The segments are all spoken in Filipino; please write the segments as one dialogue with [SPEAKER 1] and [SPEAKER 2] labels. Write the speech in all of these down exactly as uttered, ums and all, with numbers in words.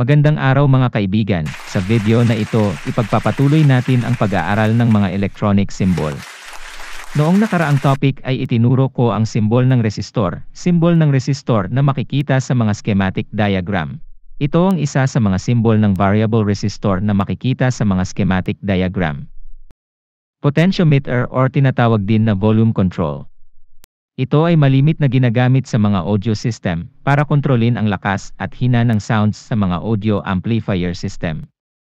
[SPEAKER 1] Magandang araw mga kaibigan, sa video na ito, ipagpapatuloy natin ang pag-aaral ng mga electronic symbol. Noong nakaraang topic ay itinuro ko ang simbol ng resistor, simbol ng resistor na makikita sa mga schematic diagram. Ito ang isa sa mga simbol ng variable resistor na makikita sa mga schematic diagram. Potentiometer or tinatawag din na volume control. Ito ay malimit na ginagamit sa mga audio system para kontrolin ang lakas at hina ng sounds sa mga audio amplifier system.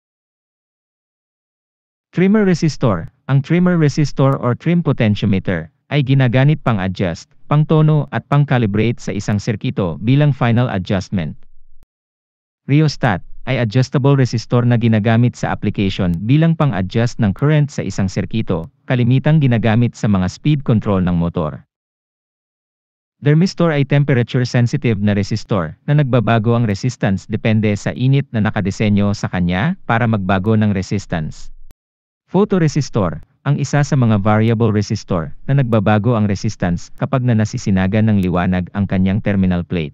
[SPEAKER 1] Trimmer resistor. Ang trimmer resistor or trim potentiometer ay ginagamit pang-adjust, pang-tono at pang-calibrate sa isang sirkito bilang final adjustment. Rheostat ay adjustable resistor na ginagamit sa application bilang pang-adjust ng current sa isang sirkito, kalimitang ginagamit sa mga speed control ng motor. Thermistor ay temperature-sensitive na resistor na nagbabago ang resistance depende sa init na nakadesenyo sa kanya para magbago ng resistance. Photoresistor, ang isa sa mga variable resistor na nagbabago ang resistance kapag na nasisinagan ng liwanag ang kanyang terminal plate.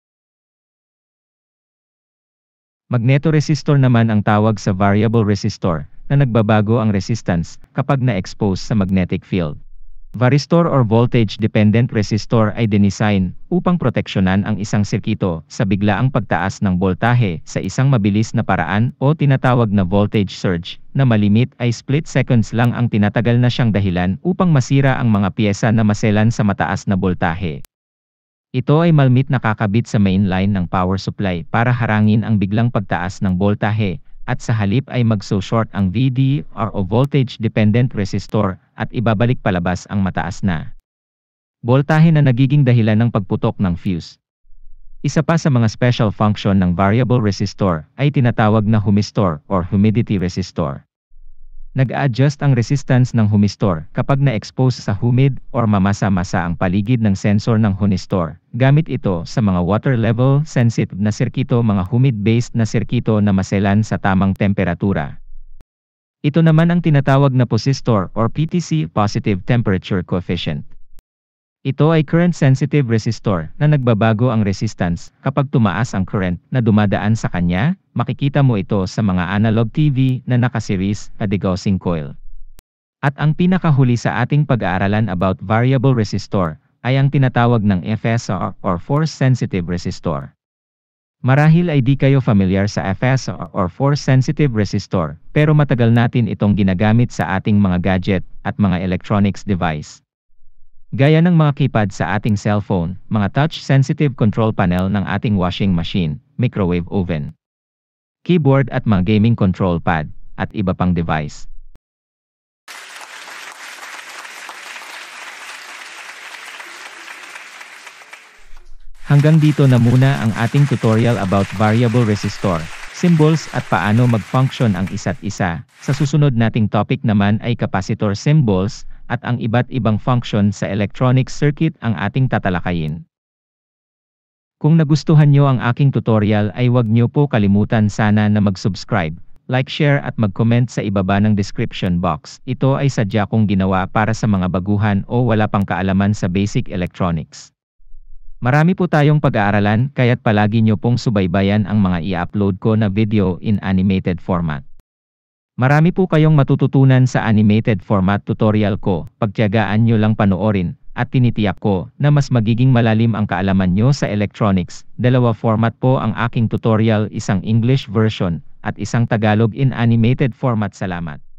[SPEAKER 1] Magnetoresistor naman ang tawag sa variable resistor na nagbabago ang resistance kapag na-expose sa magnetic field. Varistor or voltage-dependent resistor ay dinesign upang proteksyonan ang isang sirkito sa biglaang pagtaas ng boltahe sa isang mabilis na paraan o tinatawag na voltage surge, na malimit ay split seconds lang ang tinatagal na siyang dahilan upang masira ang mga piyesa na maselan sa mataas na boltahe. Ito ay malimit na kakabit sa main line ng power supply para harangin ang biglang pagtaas ng boltahe, at sa halip ay magso-short ang V D R o voltage-dependent resistor at ibabalik palabas ang mataas na boltahe na nagiging dahilan ng pagputok ng fuse. Isa pa sa mga special function ng variable resistor ay tinatawag na humistor or humidity resistor. Nag-a-adjust ang resistance ng humistor kapag na-expose sa humid or mamasa-masa ang paligid ng sensor ng humistor. Gamit ito sa mga water level sensitive na sirkito, mga humid-based na sirkito na maselan sa tamang temperatura. Ito naman ang tinatawag na posistor or P T C, positive temperature coefficient. Ito ay current-sensitive resistor na nagbabago ang resistance kapag tumaas ang current na dumadaan sa kanya. Makikita mo ito sa mga analog T V na naka-series na degaussing coil. At ang pinakahuli sa ating pag-aaralan about variable resistor ay ang tinatawag ng F S R or force-sensitive resistor. Marahil ay di kayo familiar sa F S R or force-sensitive resistor, pero matagal natin itong ginagamit sa ating mga gadget at mga electronics device. Gaya ng mga keypad sa ating cellphone, mga touch-sensitive control panel ng ating washing machine, microwave oven, keyboard at mga gaming control pad, at iba pang device. Hanggang dito na muna ang ating tutorial about variable resistor, symbols at paano mag-function ang isa't isa. Sa susunod nating topic naman ay capacitor symbols at ang iba't ibang function sa electronic circuit ang ating tatalakayin. Kung nagustuhan nyo ang aking tutorial ay huwag nyo po kalimutan sana na mag-subscribe, like, share at mag-comment sa ibaba ng description box. Ito ay sadya kong ginawa para sa mga baguhan o wala pang kaalaman sa basic electronics. Marami po tayong pag-aaralan kaya't palagi nyo pong subaybayan ang mga i-upload ko na video in animated format. Marami po kayong matututunan sa animated format tutorial ko, pagtiyagaan nyo lang panoorin, at tinitiyak ko na mas magiging malalim ang kaalaman nyo sa electronics. Dalawa format po ang aking tutorial, isang English version, at isang Tagalog in animated format. Salamat.